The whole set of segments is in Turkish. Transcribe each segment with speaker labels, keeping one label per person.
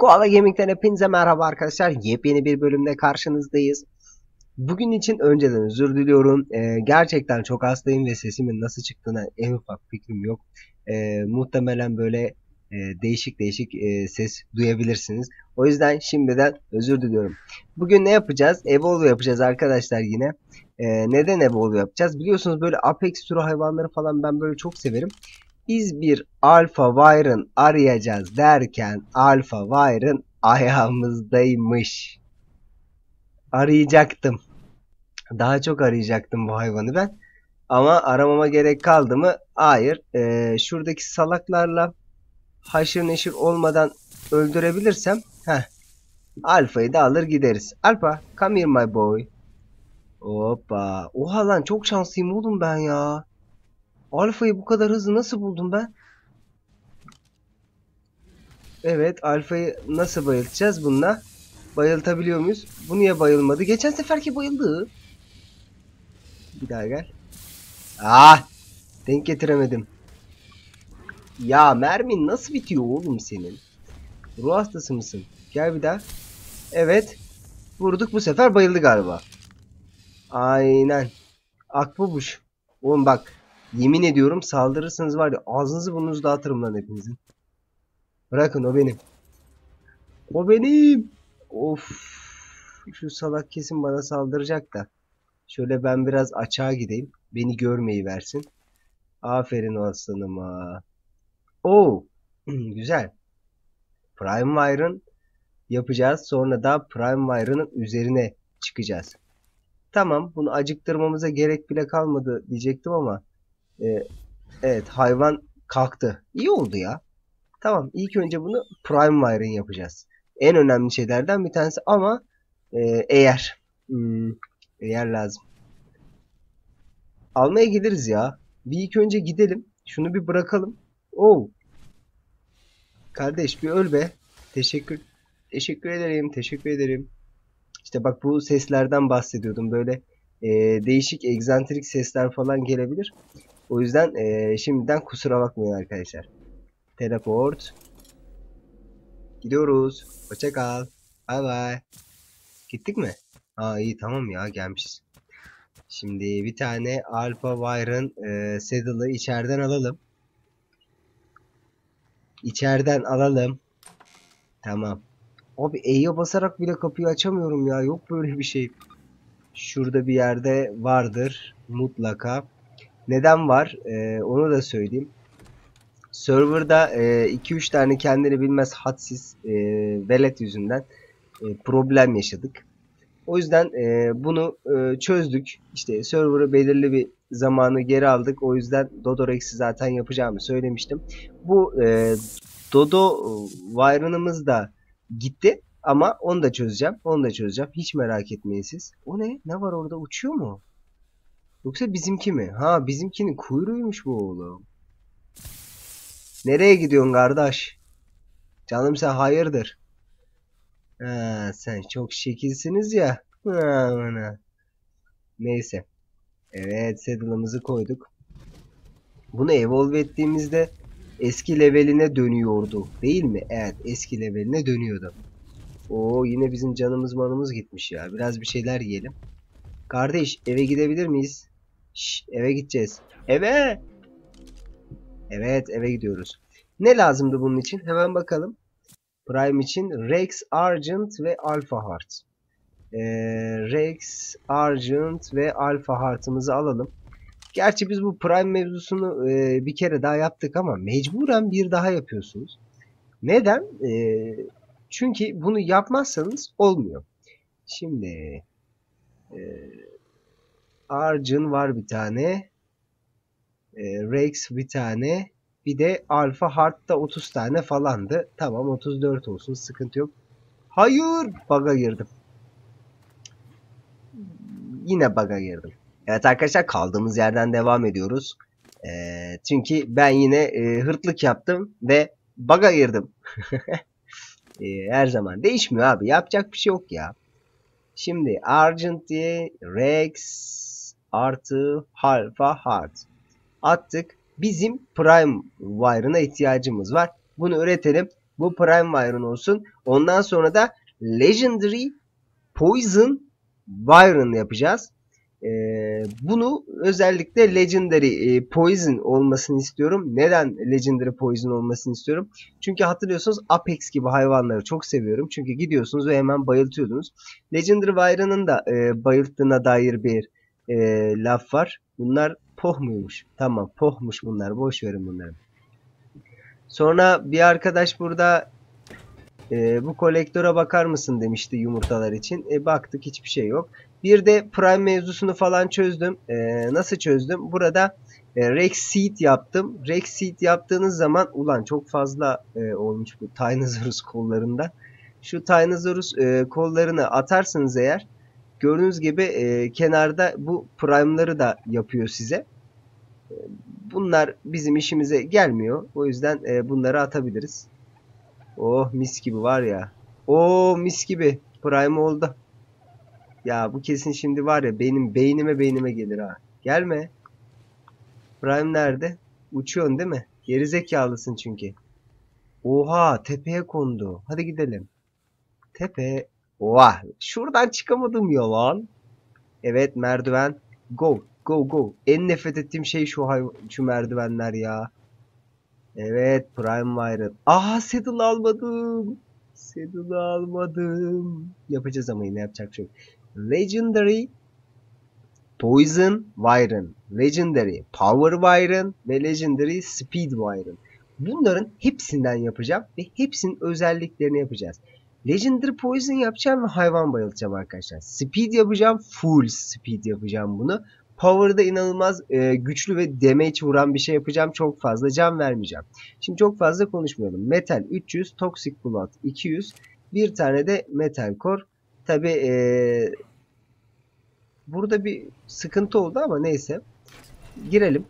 Speaker 1: Koala Gaming'den hepinize merhaba arkadaşlar. Yepyeni bir bölümde karşınızdayız. Bugün için önceden özür diliyorum. Gerçekten çok hastayım ve sesimin nasıl çıktığına en ufak fikrim yok. Muhtemelen böyle değişik değişik ses duyabilirsiniz. O yüzden şimdiden özür diliyorum. Bugün ne yapacağız? Evolve yapacağız arkadaşlar yine. Neden Evolve yapacağız? Biliyorsunuz böyle Apex türü hayvanları falan ben böyle çok severim. Biz bir Alpha Wyvern arayacağız derken Alpha Wyvern ayağımızdaymış. Arayacaktım. Daha çok arayacaktım bu hayvanı ben. Ama aramama gerek kaldı mı? Hayır. Şuradaki salaklarla haşır neşir olmadan öldürebilirsem Alfa'yı da alır gideriz. Alfa, come here my boy. Hoppa. Oha lan çok şanslıyım oğlum ben ya. Alfa'yı bu kadar hızlı nasıl buldum ben? Evet, alfayı nasıl bayıltacağız bununla? Bayıltabiliyor muyuz? Bu niye bayılmadı? Geçen seferki bayıldı. Bir daha gel. Ah! Denk getiremedim. Ya mermin nasıl bitiyor oğlum senin? Ruh hastası mısın? Gel bir daha. Evet. Vurduk bu sefer bayıldı galiba. Aynen. Akbubuş. Oğlum bak. Yemin ediyorum saldırırsanız var ya ağzınızı burnunuzu dağıtırım lan hepinizin. Bırakın o benim. O benim. Of. Şu salak kesin bana saldıracak da. Şöyle ben biraz açığa gideyim. Beni görmeyi versin. Aferin o aslanıma. Oo, güzel. Prime Wire'ın yapacağız. Sonra da Prime Wire'ın üzerine çıkacağız. Tamam, bunu acıktırmamıza gerek bile kalmadı diyecektim ama evet hayvan kalktı. İyi oldu ya. Tamam, ilk önce bunu Prime Wire'ın yapacağız. En önemli şeylerden bir tanesi ama eğer eğer lazım. Almaya geliriz ya. Bir ilk önce gidelim. Şunu bir bırakalım. Oo. Kardeş bir öl be. Teşekkür. Teşekkür ederim. Teşekkür ederim. İşte bak bu seslerden bahsediyordum. Böyle değişik egzantrik sesler falan gelebilir. O yüzden şimdiden kusura bakmayın arkadaşlar. Teleport. Gidiyoruz. Hoşça kal. Bay bay. Gittik mi? Aa iyi tamam ya gelmişiz. Şimdi bir tane Alpha Wire'ın saddle'ı içeriden alalım. İçeriden alalım. Tamam. Abi E'ye basarak bile kapıyı açamıyorum ya. Yok böyle bir şey. Şurada bir yerde vardır. Mutlaka. Neden var? Onu da söyleyeyim. Server'da 2-3 tane kendini bilmez hadsiz velet yüzünden problem yaşadık. O yüzden bunu çözdük. İşte server'ı belirli bir zamanı geri aldık. O yüzden Dodorex'i zaten yapacağımı söylemiştim. Bu Dodo Wyvern'ımız da gitti. Ama onu da çözeceğim. Onu da çözeceğim. Hiç merak etmeyin siz. O ne? Ne var orada? Uçuyor mu? Yoksa bizimki mi? Ha bizimkinin kuyruğuymuş bu oğlum. Nereye gidiyorsun kardeş? Canım sen hayırdır? Ha, sen çok şekilsiniz ya. Ha, neyse. Evet saddle'ımızı koyduk. Bunu evolve ettiğimizde eski leveline dönüyordu. Değil mi? Evet eski leveline dönüyordu. Oo yine bizim canımız manımız gitmiş ya. Biraz bir şeyler yiyelim. Kardeş eve gidebilir miyiz? Şş, eve gideceğiz. Eve! Evet eve gidiyoruz. Ne lazımdı bunun için? Hemen bakalım. Prime için Rex, Argent ve Alpha Heart. Rex, Argent ve Alpha Heart'ımızı alalım. Gerçi biz bu Prime mevzusunu bir kere daha yaptık ama mecburen bir daha yapıyorsunuz. Neden? Çünkü bunu yapmazsanız olmuyor. Şimdi Argent var bir tane. Rex bir tane. Bir de Alpha Heart'ta 30 tane falandı. Tamam 34 olsun sıkıntı yok. Hayır! Bug'a girdim. Yine bug'a girdim. Evet arkadaşlar kaldığımız yerden devam ediyoruz. Çünkü ben yine hırtlık yaptım ve bug'a girdim. Her zaman değişmiyor abi. Yapacak bir şey yok ya. Şimdi Argent diye Rex artı Alpha Heart attık. Bizim Prime Wire'ına ihtiyacımız var. Bunu üretelim. Bu Prime Byron olsun. Ondan sonra da Legendary Poison Byron yapacağız. Bunu özellikle Legendary Poison olmasını istiyorum. Neden Legendary Poison olmasını istiyorum? Çünkü hatırlıyorsunuz Apex gibi hayvanları çok seviyorum. Çünkü gidiyorsunuz ve hemen bayıltıyordunuz. Legendary Byron'ın da bayılttığına dair bir laf var. Bunlar poh muymuş? Tamam, pohmuş bunlar. Boş verin bunları. Sonra bir arkadaş burada bu kolektöre bakar mısın demişti yumurtalar için. Baktık, hiçbir şey yok. Bir de Prime mevzusunu falan çözdüm. Nasıl çözdüm? Burada Rex Seed yaptım. Rex Seed yaptığınız zaman ulan çok fazla olmuş bu Tyrannosaurus kollarında. Şu Tyrannosaurus kollarını atarsınız eğer, gördüğünüz gibi kenarda bu Prime'ları da yapıyor size. Bunlar bizim işimize gelmiyor. O yüzden bunları atabiliriz. Oh mis gibi var ya. Oh mis gibi. Prime oldu. Ya bu kesin şimdi var ya benim beynime gelir ha. Gelme. Prime nerede? Uçuyorsun değil mi? Gerizekalısın çünkü. Oha, tepeye kondu. Hadi gidelim. Tepe. Oha. Şuradan çıkamadım ya lan. Evet, merdiven. Go. Go go. En nefret ettiğim şey şu merdivenler ya. Evet, Prime Byron. Aha, Saddle almadım. Saddle'ı almadım. Yapacağız ama yine yapacak bir şey yok. Legendary Poison Byron, Legendary Power Byron ve Legendary Speed Byron. Bunların hepsinden yapacağım ve hepsinin özelliklerini yapacağız. Legendary Poison yapacağım ve hayvan bayıltacağım arkadaşlar. Speed yapacağım, full speed yapacağım bunu. Power'da inanılmaz güçlü ve damage vuran bir şey yapacağım. Çok fazla can vermeyeceğim. Şimdi çok fazla konuşmayalım. Metal 300, Toxic Blood 200, bir tane de Metal Core. Tabi burada bir sıkıntı oldu ama neyse. Girelim.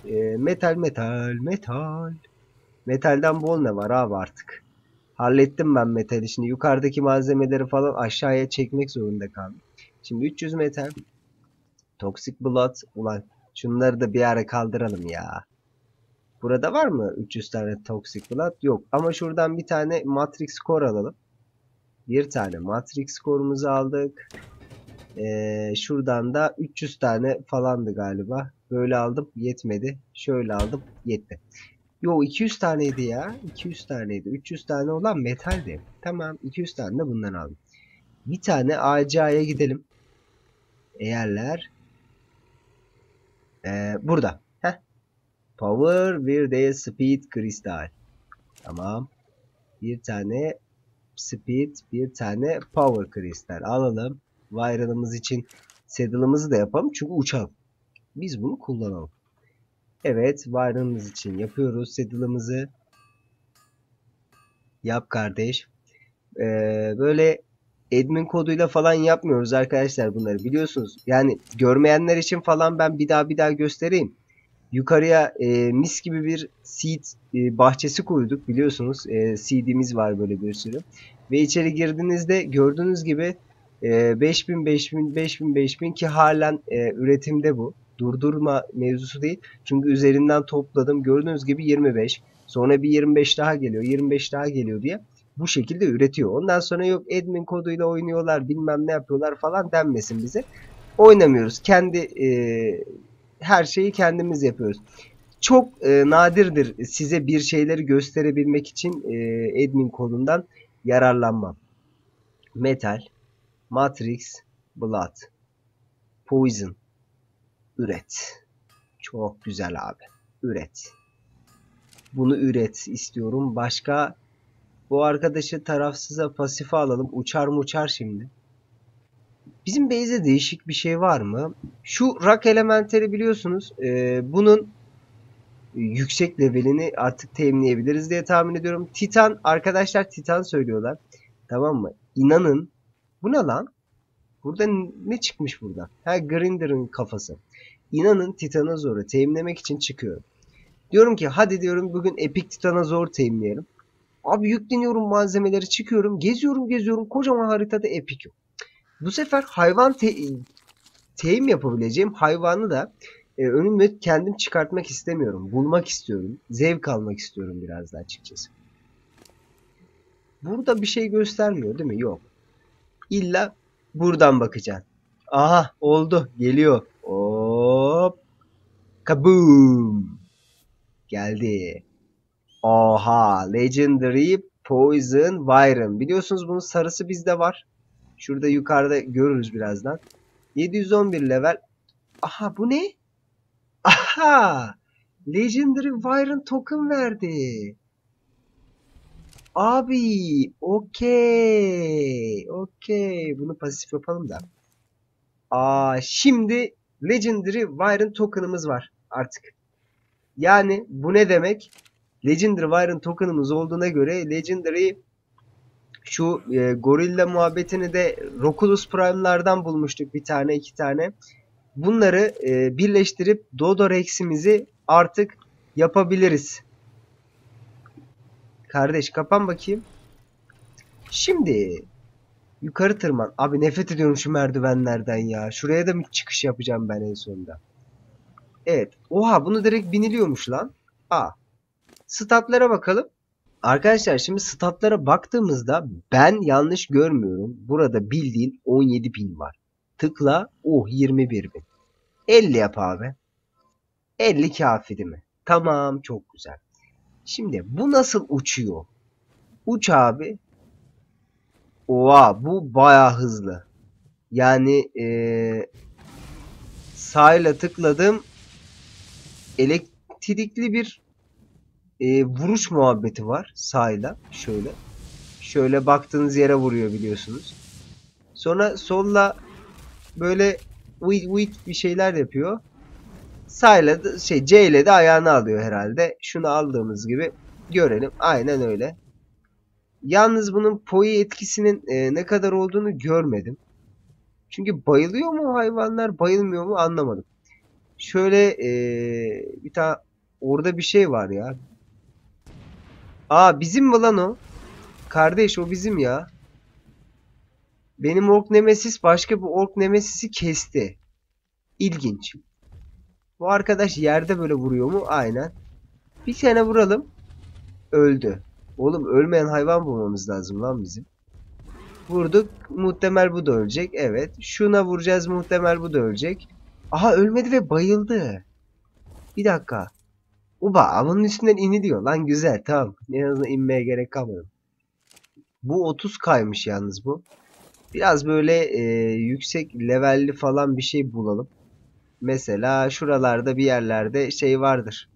Speaker 1: Metal. Metalden bol ne var abi artık. Hallettim ben metal işini. Yukarıdaki malzemeleri falan aşağıya çekmek zorunda kaldım. Şimdi 300 metal. Toxic Blood. Ulan şunları da bir ara kaldıralım ya. Burada var mı 300 tane Toxic Blood? Yok. Ama şuradan bir tane Matrix Core alalım. Bir tane Matrix Core'umuzu aldık. Şuradan da 300 tane falandı galiba. Böyle aldım, yetmedi. Şöyle aldım, yetti. Yo, 200 taneydi ya. 200 taneydi. 300 tane olan metaldi. Tamam, 200 tane de bundan aldım. Bir tane ACA'ya gidelim. Eğerler. Burada. Heh. Power, bir de Speed Kristal. Tamam. Bir tane Speed, bir tane Power Kristal alalım. Byron'ımız için saddle'ımızı da yapalım çünkü uçalım. Biz bunu kullanalım. Evet, Byron'ımız için yapıyoruz saddle'ımızı. Yap kardeş. Böyle admin koduyla falan yapmıyoruz arkadaşlar bunları, biliyorsunuz. Yani görmeyenler için falan ben bir daha göstereyim. Yukarıya mis gibi bir seed bahçesi koyduk, biliyorsunuz. Seed'imiz var böyle bir sürü. Ve içeri girdiğinizde gördüğünüz gibi 5000 ki halen üretimde bu. Durdurma mevzusu değil. Çünkü üzerinden topladım. Gördüğünüz gibi 25. Sonra bir 25 daha geliyor. 25 daha geliyor diye. Bu şekilde üretiyor. Ondan sonra yok admin koduyla oynuyorlar, bilmem ne yapıyorlar falan denmesin bize. Oynamıyoruz. Her şeyi kendimiz yapıyoruz. Çok nadirdir size bir şeyleri gösterebilmek için admin kodundan yararlanmam. Metal, Matrix, Blood, Poison. Üret. Çok güzel abi. Üret. Bunu üret istiyorum. Başka, bu arkadaşı tarafsıza pasife alalım. Uçar mı uçar şimdi. Bizim base'de değişik bir şey var mı? Şu rock elementleri biliyorsunuz. Bunun yüksek levelini artık teminleyebiliriz diye tahmin ediyorum. Titan arkadaşlar, Titan söylüyorlar. Tamam mı? İnanın. Bu ne lan? Burada ne çıkmış burada? Ha, Grinder'ın kafası. İnanın Titanozor'u teminlemek için çıkıyorum. Diyorum ki hadi diyorum bugün Epic Titanozor teminleyelim. Abi yükleniyorum malzemeleri, çıkıyorum. Geziyorum. Kocaman haritada Epic yok. Bu sefer hayvan teyim yapabileceğim hayvanı da önüme kendim çıkartmak istemiyorum. Bulmak istiyorum. Zevk almak istiyorum biraz da açıkçası. Burada bir şey göstermiyor değil mi? Yok. İlla buradan bakacaksın. Aha oldu. Geliyor. Hop. Kaboom. Geldi. Oha. Legendary Poison Byron. Biliyorsunuz bunun sarısı bizde var. Şurada yukarıda görürüz birazdan. 711 level. Aha bu ne? Aha. Legendary Byron token verdi. Abi. Okey. Okey. Bunu pasif yapalım da. Şimdi Legendary Byron token'ımız var artık. Yani bu ne demek? Legendary Byron token'ımız olduğuna göre Legendary şu gorilla muhabbetini de Roculus Prime'lardan bulmuştuk bir tane iki tane. Bunları birleştirip Dodorex'imizi artık yapabiliriz. Kardeş kapan bakayım. Şimdi yukarı tırman. Abi nefret ediyorum şu merdivenlerden ya. Şuraya da mı çıkış yapacağım ben en sonunda? Evet. Oha bunu direkt biniliyormuş lan. Statlara bakalım. Arkadaşlar şimdi statlara baktığımızda ben yanlış görmüyorum. Burada bildiğin 17.000 var. Tıkla. 21.000. 50 yap abi. 50 kafi değil mi? Tamam çok güzel. Şimdi bu nasıl uçuyor? Uç abi. Oha bu baya hızlı. Yani sağ tıkladım. Elektrikli bir vuruş muhabbeti var sağ. Şöyle. Şöyle baktığınız yere vuruyor biliyorsunuz. Sonra solla böyle uyut bir şeyler yapıyor. Sağ C ile de ayağını alıyor herhalde. Şunu aldığımız gibi görelim. Aynen öyle. Yalnız bunun poi etkisinin ne kadar olduğunu görmedim. Çünkü bayılıyor mu hayvanlar, bayılmıyor mu anlamadım. Şöyle bir tane orada bir şey var ya. Bizim mi lan o? Kardeş o bizim ya. Benim Ork Nemesis başka bir Ork Nemesis'i kesti. İlginç. Bu arkadaş yerde böyle vuruyor mu? Aynen. Bir tane vuralım. Öldü. Oğlum ölmeyen hayvan bulmamız lazım lan bizim. Vurduk. Muhtemel bu da ölecek. Evet. Şuna vuracağız. Muhtemel bu da ölecek. Aha ölmedi ve bayıldı. Bir dakika. Bunun üstünden iniliyor. Lan güzel tamam. En azından inmeye gerek kalmadı. Bu 30 kaymış yalnız bu. Biraz böyle yüksek levelli falan bir şey bulalım. Mesela şuralarda bir yerlerde şey vardır.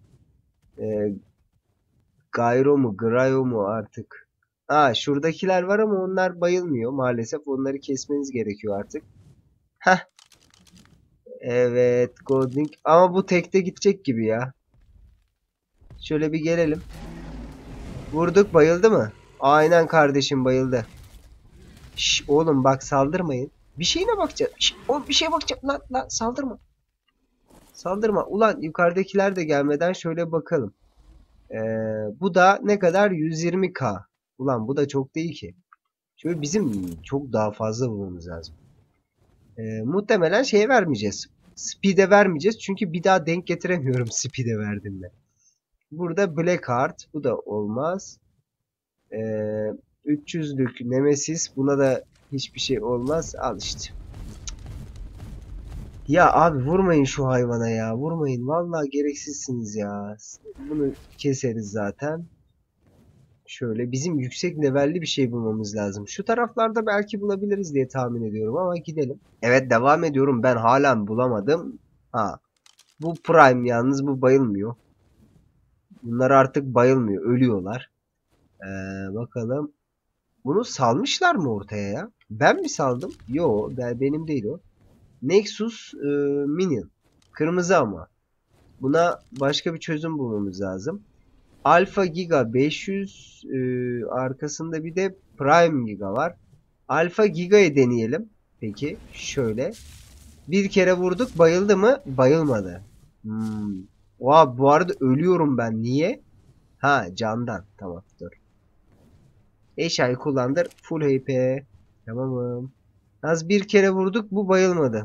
Speaker 1: Gyro mu, Grayo mu artık. Şuradakiler var ama onlar bayılmıyor maalesef. Onları kesmeniz gerekiyor artık. Heh. Evet, Golding. Ama bu tekte gidecek gibi ya. Şöyle bir gelelim. Vurduk, bayıldı mı? Aynen kardeşim bayıldı. Şş, oğlum bak saldırmayın. Bir şeyine bakacağım. Oğlum bir şeye bakacağım. Lan saldırma. Saldırma. Ulan yukarıdakiler de gelmeden şöyle bakalım. Bu da ne kadar? 120k. Ulan bu da çok değil ki. Şöyle bizim çok daha fazla bulmamız lazım. Muhtemelen şeye vermeyeceğiz. Speed'e vermeyeceğiz. Çünkü bir daha denk getiremiyorum speed'e verdiğimde. Burada Blackheart. Bu da olmaz. 300'lük Nemesis. Buna da hiçbir şey olmaz. Al işte. Ya abi vurmayın şu hayvana ya. Vurmayın. Vallahi gereksizsiniz ya. Bunu keseriz zaten. Şöyle bizim yüksek levelli bir şey bulmamız lazım. Şu taraflarda belki bulabiliriz diye tahmin ediyorum ama gidelim. Evet devam ediyorum. Ben halen bulamadım. Bu Prime yalnız bu bayılmıyor. Bunlar artık bayılmıyor. Ölüyorlar. Bakalım. Bunu salmışlar mı ortaya ya? Ben mi saldım? Yo benim değil o. Nexus Minion. Kırmızı ama. Buna başka bir çözüm bulmamız lazım. Alpha Giga 500 arkasında bir de Prime Giga var. Alpha Giga'yı deneyelim. Peki şöyle. Bir kere vurduk bayıldı mı? Bayılmadı. Bu arada ölüyorum ben. Niye? Candan. Tamam dur. Eşyayı kullandır. Full HP. Tamamım. Az bir kere vurduk bu bayılmadı.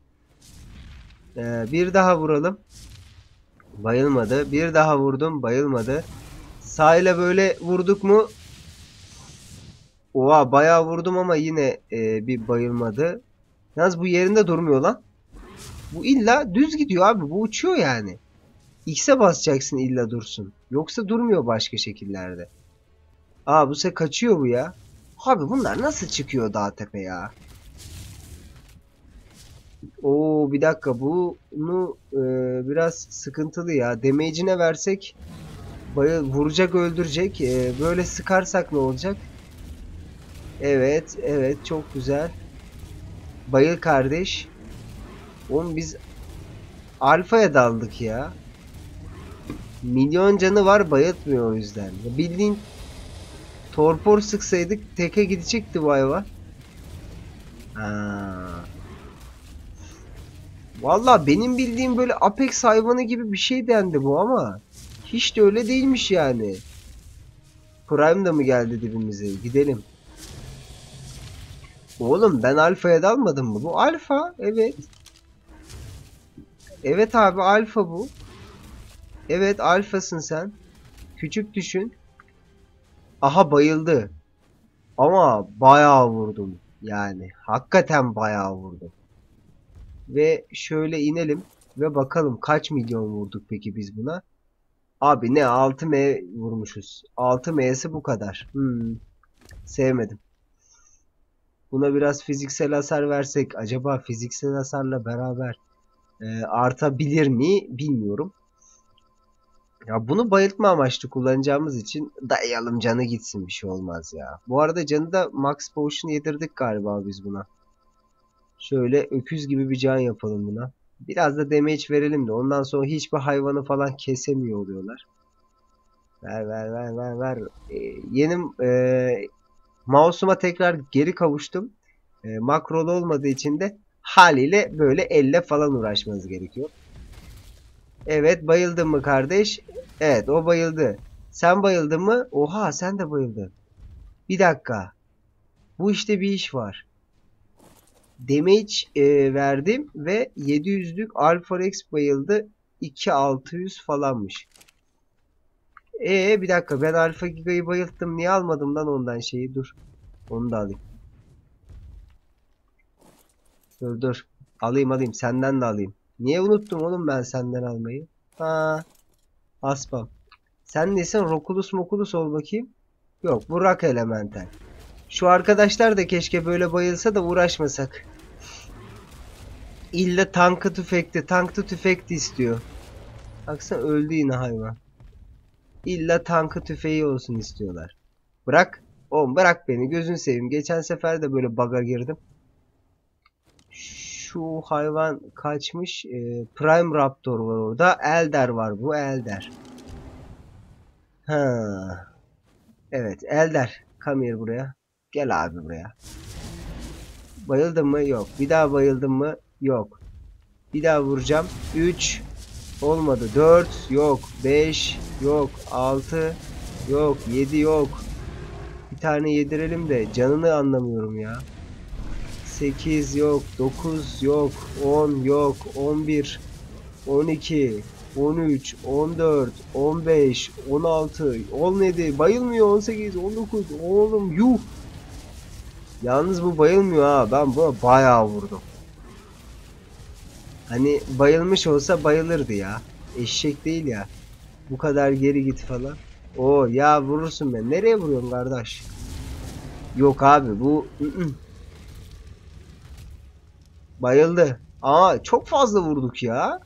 Speaker 1: Bir daha vuralım. Bayılmadı. Bir daha vurdum. Bayılmadı. Sağ ile böyle vurduk mu? Oha bayağı vurdum ama yine bir bayılmadı. Yalnız bu yerinde durmuyor lan. Bu illa düz gidiyor abi. Bu uçuyor yani. X'e basacaksın illa dursun. Yoksa durmuyor başka şekillerde. Aa bu sefer kaçıyor bu ya. Abi bunlar nasıl çıkıyor dağ tepe ya? Oo bir dakika bunu biraz sıkıntılı ya. Damage'ine versek vuracak öldürecek. Böyle sıkarsak ne olacak? Evet evet çok güzel. Bayıl kardeş. Oğlum biz alfaya daldık ya. Milyon canı var bayıltmıyor o yüzden. Bildiğin torpor sıksaydık teke gidecekti bu hayvan. Ha. Valla benim bildiğim böyle Apex hayvanı gibi bir şey dendi bu ama hiç de öyle değilmiş yani. Prime da mı geldi dibimize? Gidelim. Oğlum ben alfaya dalmadım mı? Bu alfa. Evet. Evet abi alfa bu. Evet alfasın sen. Küçük düşün. Aha bayıldı. Ama bayağı vurdum. Yani hakikaten bayağı vurdum. Ve şöyle inelim ve bakalım kaç milyon vurduk peki biz buna. Abi ne 6M vurmuşuz. 6M'si bu kadar. Sevmedim. Buna biraz fiziksel hasar versek acaba fiziksel hasarla beraber artabilir mi bilmiyorum. Ya bunu bayıltma amaçlı kullanacağımız için dayayalım canı gitsin bir şey olmaz ya. Bu arada canı da Max Potion yedirdik galiba biz buna. Şöyle öküz gibi bir can yapalım buna. Biraz da damage verelim de ondan sonra hiçbir hayvanı falan kesemiyor oluyorlar. Ver ver ver ver ver. Yeni mouse'uma tekrar geri kavuştum. Makrolu olmadığı için de haliyle böyle elle falan uğraşmanız gerekiyor. Evet bayıldın mı kardeş? Evet o bayıldı. Sen bayıldın mı? Oha sen de bayıldın. Bir dakika. Bu işte bir iş var. Damage verdim ve 700'lük Alpha Rex bayıldı. 2600 falanmış. Bir dakika ben Alpha Giga'yı bayılttım. Niye almadım lan ondan şeyi? Dur. Onu da alayım. Dur dur. Alayım. Senden de alayım. Niye unuttum oğlum ben senden almayı? Ha, Aspam. Sen nesin? Rokulus mokulus ol bakayım. Yok bu Rock Elemental. Şu arkadaşlar da keşke böyle bayılsa da uğraşmasak. İlla tankı tüfekti. Tanklı tüfekti istiyor. Baksana öldü yine hayvan. İlla tankı tüfeği olsun istiyorlar. Bırak. Oğlum bırak beni. Gözünü seveyim. Geçen sefer de böyle bug'a girdim. Şu hayvan kaçmış. Prime Raptor var orada. Elder var bu. Elder. Ha. Evet. Elder. Come here buraya. Gel abi buraya. Bayıldın mı? Yok. Bir daha bayıldın mı? Yok. Bir daha vuracağım. 3. Olmadı. 4. Yok. 5. Yok. 6. Yok. 7 yok. Bir tane yedirelim de canını anlamıyorum ya. 8 yok. 9 yok. 10 yok. 11. 12. 13. 14. 15. 16. 17. Bayılmıyor. 18. 19. Oğlum yuh. Yalnız bu bayılmıyor ha. Ben buna bayağı vurdum. Hani bayılmış olsa bayılırdı ya. Eşek değil ya. Bu kadar geri git falan. Oo ya vurursun ben. Nereye vuruyorsun kardeş? Yok abi bu bayıldı. Aa çok fazla vurduk ya.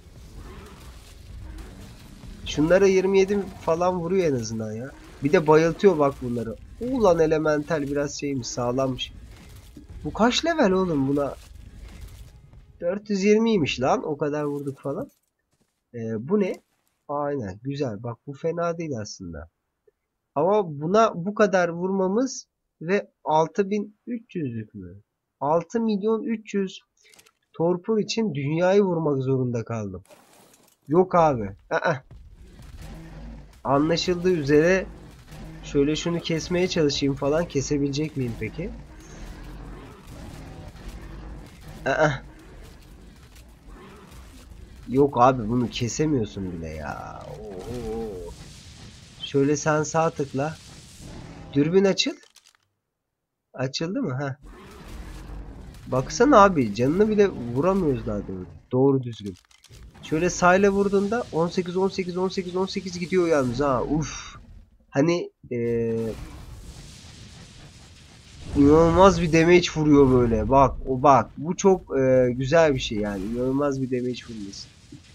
Speaker 1: Şunlara 27 falan vuruyor en azından ya. Bir de bayıltıyor bak bunları. Ulan elemental biraz şeymiş sağlammış. Bu kaç level oğlum buna? 420'ymiş lan o kadar vurduk falan. Bu ne? Aynen güzel bak bu fena değil aslında. Ama buna bu kadar vurmamız ve 6300'lük mü? 6 milyon 300 torpor için dünyayı vurmak zorunda kaldım. Yok abi. Anlaşıldığı üzere şöyle şunu kesmeye çalışayım falan. Kesebilecek miyim peki? Yok abi bunu kesemiyorsun bile ya. Oo. Şöyle sen sağ tıkla. Dürbün açıl. Açıldı mı? Ha. Baksana abi, canını bile vuramıyoruz daha doğru düzgün. Şöyle sahile vurduğunda 18 18 18 18 gidiyor yalnız ha. Uf. Hani inanılmaz bir damage vuruyor böyle. Bak o bak. Bu çok güzel bir şey yani. İnanılmaz bir damage vurması.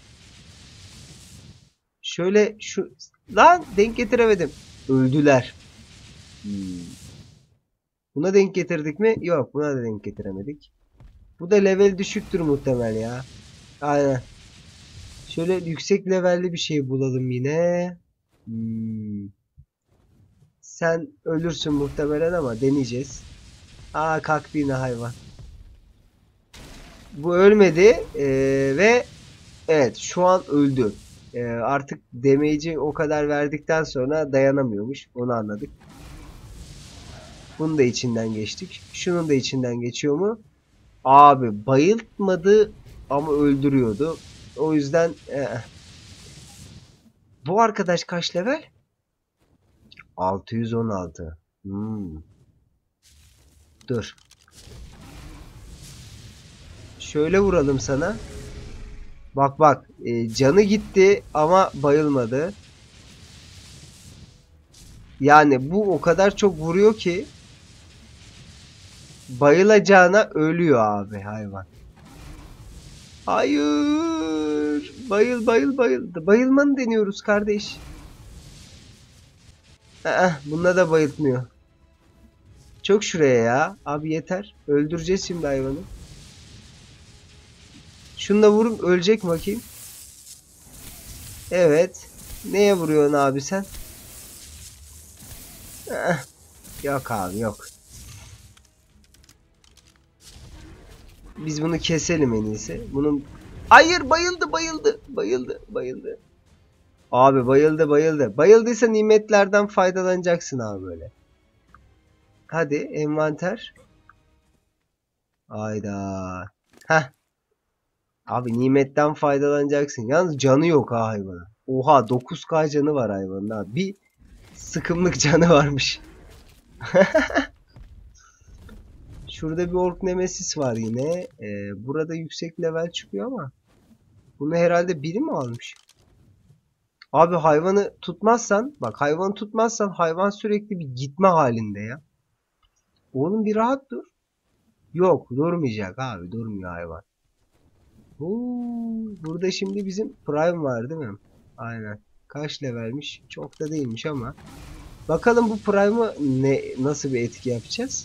Speaker 1: Şöyle şu lan denk getiremedim. Öldüler. Hmm. Buna denk getirdik mi? Yok, buna da denk getiremedik. Bu da level düşüktür muhtemel ya. Aynen. Şöyle yüksek levelli bir şey bulalım yine. Hmm. Sen ölürsün muhtemelen ama deneyeceğiz. Aa, kalktı yine hayvan. Bu ölmedi ve evet şu an öldü. Artık damage'i o kadar verdikten sonra dayanamıyormuş. Onu anladık. Bunun da içinden geçtik. Şunun da içinden geçiyor mu? Abi bayıltmadı ama öldürüyordu. O yüzden bu arkadaş kaç level? 616. Dur. Şöyle vuralım sana. Bak bak. Canı gitti ama bayılmadı. Yani bu o kadar çok vuruyor ki bayılacağına ölüyor abi hayvan. Hayır. Bayıl bayıl bayıl. Bayılmanı deniyoruz kardeş. Bunda da bayıltmıyor. Çok şuraya ya. Abi yeter. Öldüreceğiz şimdi hayvanı. Şununla vurum, ölecek mi bakayım? Evet. Neye vuruyorsun abi sen? Yok abi yok. Biz bunu keselim en iyisi. Bunun... Hayır, bayıldı bayıldı. Bayıldı bayıldı. Abi bayıldı bayıldı. Bayıldıysa nimetlerden faydalanacaksın abi böyle. Hadi envanter. Hayda. Heh. Abi nimetten faydalanacaksın. Yalnız canı yok ha hayvanın. Oha, 9K canı var hayvanın ha. Bir sıkımlık canı varmış. Şurada bir ork nemesis var yine. Burada yüksek level çıkıyor ama bunu herhalde biri mi almış? Abi hayvanı tutmazsan, bak hayvanı tutmazsan hayvan sürekli bir gitme halinde ya. Oğlum bir rahat dur. Yok, durmayacak abi, durmuyor hayvan. Burada şimdi bizim Prime var değil mi? Aynen. Kaç levelmiş? Çok da değilmiş ama. Bakalım bu Prime'ı nasıl bir etki yapacağız?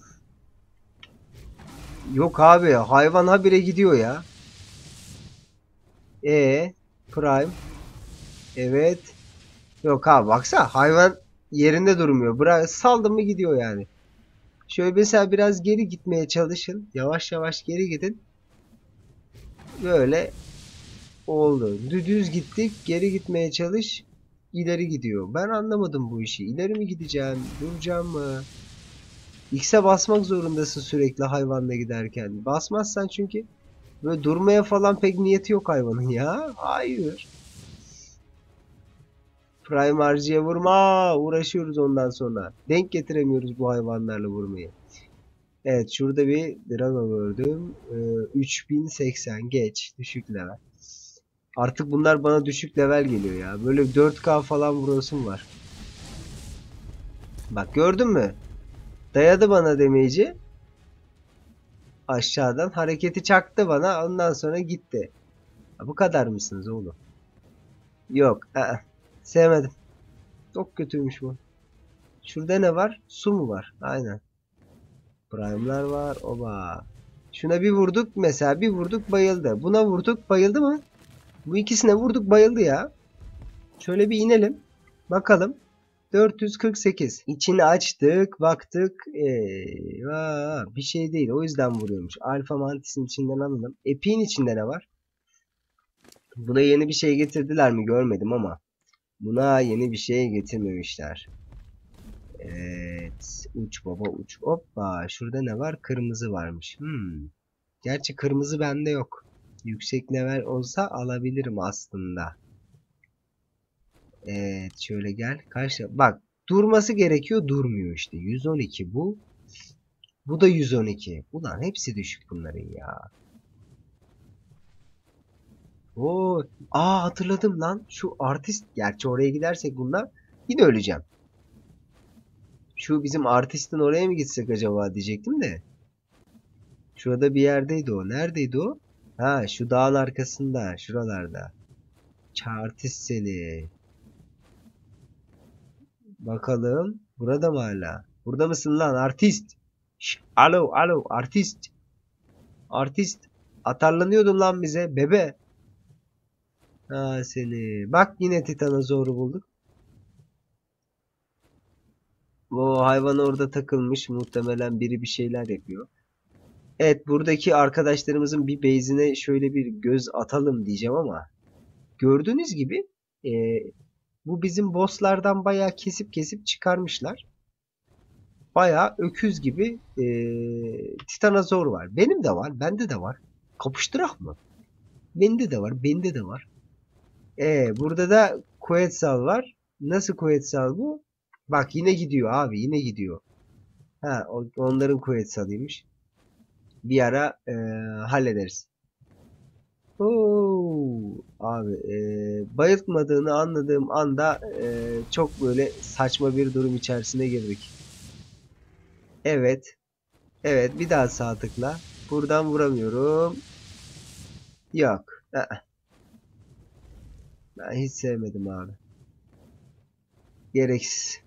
Speaker 1: Yok abi, hayvan habire gidiyor ya. Prime. Evet. Yok abi, baksana hayvan yerinde durmuyor. Bırak, saldım mı gidiyor yani. Şöyle mesela biraz geri gitmeye çalışın. Yavaş yavaş geri gidin. Böyle oldu. Düz gittik. Geri gitmeye çalış. İleri gidiyor. Ben anlamadım bu işi. İleri mi gideceğim? Duracağım mı? X'e basmak zorundasın sürekli hayvanla giderken. Basmazsan çünkü böyle durmaya falan pek niyeti yok hayvanın ya. Hayır. Prime RG'ye vurma. Uğraşıyoruz ondan sonra. Denk getiremiyoruz bu hayvanlarla vurmayı. Evet, şurada bir Drago gördüm. 3080 geç. Düşük level. Artık bunlar bana düşük level geliyor ya. Böyle 4K falan vurasım var. Bak gördün mü? Dayadı bana damage'i. Aşağıdan. Hareketi çaktı bana. Ondan sonra gitti. Bu kadar mısınız oğlum? Yok. Sevmedim. Çok kötüymüş bu. Şurada ne var? Su mu var? Aynen. Prime'lar var. Oba. Şuna bir vurduk mesela. Bir vurduk bayıldı. Buna vurduk bayıldı mı? Bu ikisine vurduk bayıldı ya. Şöyle bir inelim. Bakalım. 448. İçini açtık. Baktık. Bir şey değil. O yüzden vuruyormuş. Alfa mantisin içinden alalım. Epic'in içinde ne var? Buna yeni bir şey getirdiler mi görmedim ama. Buna yeni bir şey getirmemişler. Evet. Uç baba uç. Hoppa. Şurada ne var? Kırmızı varmış. Gerçi kırmızı bende yok. Yüksek level olsa alabilirim aslında. Evet. Şöyle gel. Bak. Durması gerekiyor. Durmuyor işte. 112 bu. Bu da 112. Ulan hepsi düşük bunların ya. Oo, hatırladım lan. Şu artist. Gerçi oraya gidersek bunlar yine öleceğim. Şu bizim artistin oraya mı gitsek acaba diyecektim de. Şurada bir yerdeydi o. Neredeydi o? Ha, şu dağın arkasında. Şuralarda. Artist seni. Bakalım. Burada mı hala? Burada mısın lan artist? Alo alo artist. Artist. Atarlanıyordun lan bize bebe. Ha seni. Bak yine Titanosaur'u bulduk. Bu hayvan orada takılmış. Muhtemelen biri bir şeyler yapıyor. Evet, buradaki arkadaşlarımızın bir base'ine şöyle bir göz atalım diyeceğim ama gördüğünüz gibi e, bu bizim bosslardan bayağı kesip kesip çıkarmışlar. Bayağı öküz gibi Titanozor var. Benim de var. Bende de var. Kapıştırak mı? Bende de var. Bende de var. Burada da Quetzal var. Nasıl Quetzal bu? Bak yine gidiyor abi. Yine gidiyor. Ha, onların Quetzal'ıymış. Bir ara hallederiz. Oo, abi bayıltmadığını anladığım anda çok böyle saçma bir durum içerisine girdik. Evet. Evet, bir daha sağ tıkla. Buradan vuramıyorum. Yok. Ben hiç sevmedim abi. Gereksiz.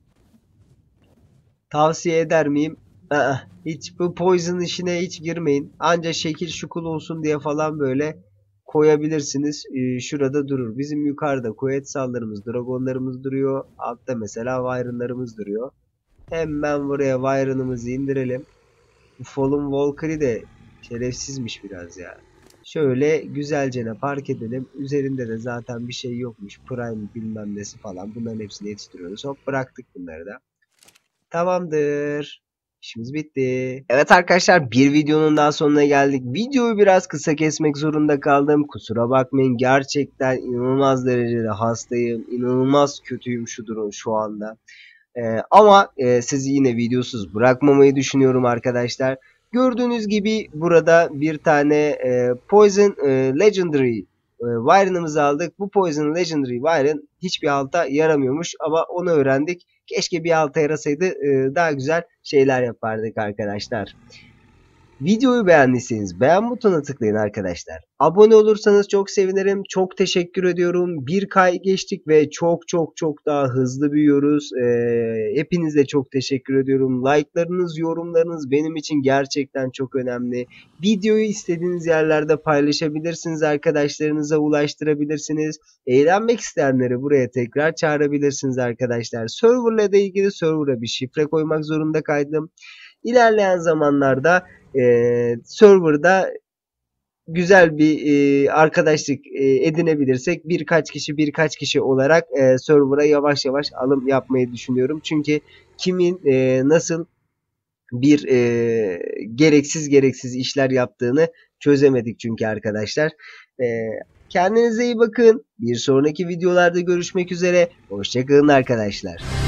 Speaker 1: Tavsiye eder miyim? Hiç bu poison işine hiç girmeyin. Anca şekil şukul olsun diye falan böyle koyabilirsiniz. Şurada durur. Bizim yukarıda Quetzal'larımız, Dragon'larımız duruyor. Altta mesela Wyvern'larımız duruyor. Hemen buraya Wyvern'ımızı indirelim. Bu Fallen Valkyrie de şerefsizmiş biraz ya. Şöyle güzelce park edelim. Üzerinde de zaten bir şey yokmuş. Prime bilmem nesi falan. Bunların hepsini yetiştiriyoruz. Hop bıraktık bunları da. Tamamdır. İşimiz bitti. Evet arkadaşlar, bir videonun daha sonuna geldik. Videoyu biraz kısa kesmek zorunda kaldım. Kusura bakmayın, gerçekten inanılmaz derecede hastayım. İnanılmaz kötüyüm şu anda. Ama sizi yine videosuz bırakmamayı düşünüyorum arkadaşlar. Gördüğünüz gibi burada bir tane Poison Legendary Wyvern'ımızı aldık. Bu Poison Legendary Wyvern hiçbir halta yaramıyormuş ama onu öğrendik. Keşke bir halta yarasaydı, daha güzel şeyler yapardık arkadaşlar. Videoyu beğendiyseniz beğen butonuna tıklayın arkadaşlar. Abone olursanız çok sevinirim. Çok teşekkür ediyorum. 1K geçtik ve çok çok çok daha hızlı büyüyoruz. Hepinize çok teşekkür ediyorum. Like'larınız, yorumlarınız benim için gerçekten çok önemli. Videoyu istediğiniz yerlerde paylaşabilirsiniz. Arkadaşlarınıza ulaştırabilirsiniz. Eğlenmek isteyenleri buraya tekrar çağırabilirsiniz arkadaşlar. Server'la da ilgili server'a bir şifre koymak zorunda kaydım. İlerleyen zamanlarda serverda güzel bir arkadaşlık edinebilirsek birkaç kişi olarak server'a yavaş yavaş alım yapmayı düşünüyorum. Çünkü kimin nasıl bir gereksiz işler yaptığını çözemedik çünkü arkadaşlar. E, Kendinize iyi bakın. Bir sonraki videolarda görüşmek üzere. Hoşça kalın arkadaşlar.